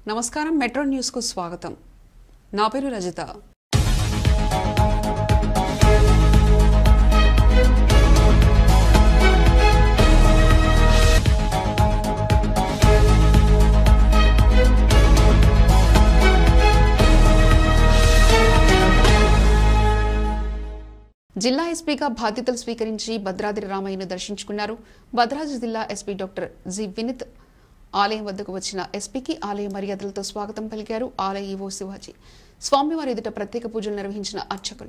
నమస్కారం metro news కు స్వాగతం. నా పేరు రజిత. జిల్లా ఎస్పీగా బాధ్యతలు స్వీకరించి భద్రాద్రి రామయ్యను దర్శించుకున్నారు. భద్రాద్రి జిల్లా ఎస్పీ డాక్టర్ జి వినిత్ ఆలయం వద్దకు వచ్చిన ఎస్పీకి ఆలయ మర్యాదలతో స్వాగతం పలికారు. ఆలయ ఈవో శివాజీ స్వామివారి ఎదుట ప్రత్యేక పూజలు నిర్వహించిన అర్చకులు.